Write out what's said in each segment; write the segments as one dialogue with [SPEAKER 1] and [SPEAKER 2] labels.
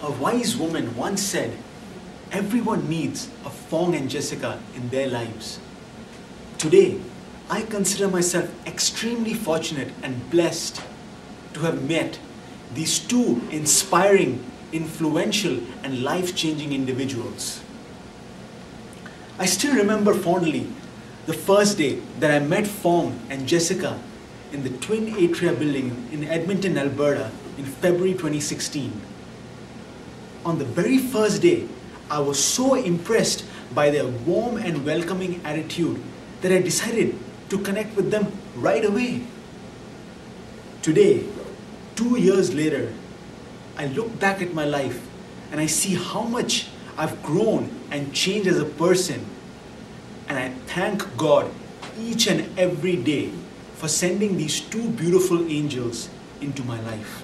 [SPEAKER 1] A wise woman once said, everyone needs a Fong and Jessica in their lives. Today, I consider myself extremely fortunate and blessed to have met these two inspiring, influential, and life-changing individuals. I still remember fondly the first day that I met Fong and Jessica in the Twin Atria building in Edmonton, Alberta in February 2016. On the very first day, I was so impressed by their warm and welcoming attitude that I decided to connect with them right away. Today, 2 years later, I look back at my life and I see how much I've grown and changed as a person, and I thank God each and every day for sending these two beautiful angels into my life.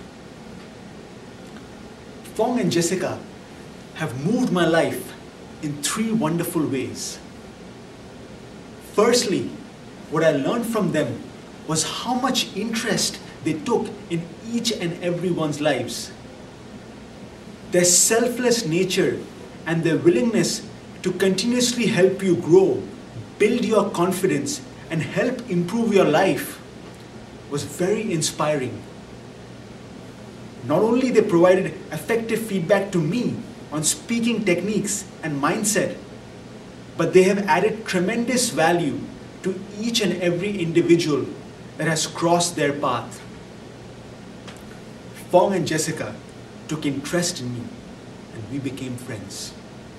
[SPEAKER 1] Fong and Jessica have moved my life in 3 wonderful ways. Firstly, what I learned from them was how much interest they took in each and everyone's lives. Their selfless nature and their willingness to continuously help you grow, build your confidence, and help improve your life was very inspiring. Not only they provided effective feedback to me on speaking techniques and mindset, but they have added tremendous value to each and every individual that has crossed their path. Fong and Jessica took interest in me and we became friends.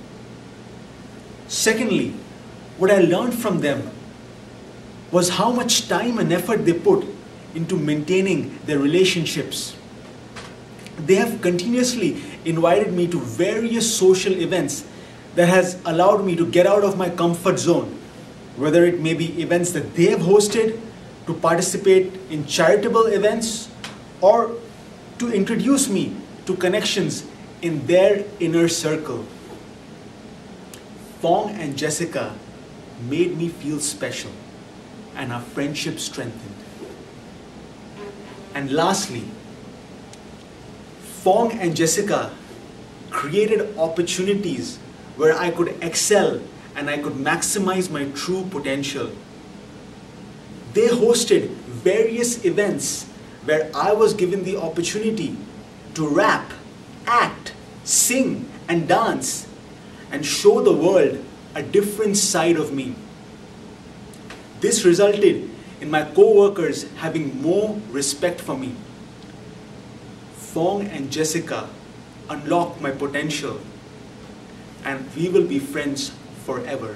[SPEAKER 1] Secondly, what I learned from them was how much time and effort they put into maintaining their relationships. They have continuously invited me to various social events that has allowed me to get out of my comfort zone, whether it may be events that they have hosted, to participate in charitable events, or to introduce me to connections in their inner circle. Fong and Jessica made me feel special, and our friendship strengthened. And lastly, Fong and Jessica created opportunities where I could excel and I could maximize my true potential. They hosted various events where I was given the opportunity to rap, act, sing, and dance, and show the world a different side of me. This resulted in my co-workers having more respect for me. Fong and Jessica unlocked my potential, and we will be friends forever.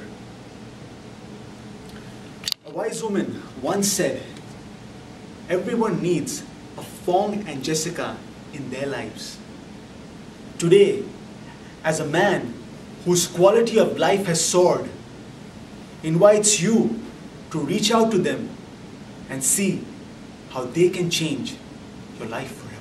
[SPEAKER 1] A wise woman once said, everyone needs a Fong and Jessica in their lives. Today, as a man whose quality of life has soared, invites you to reach out to them and see how they can change your life forever.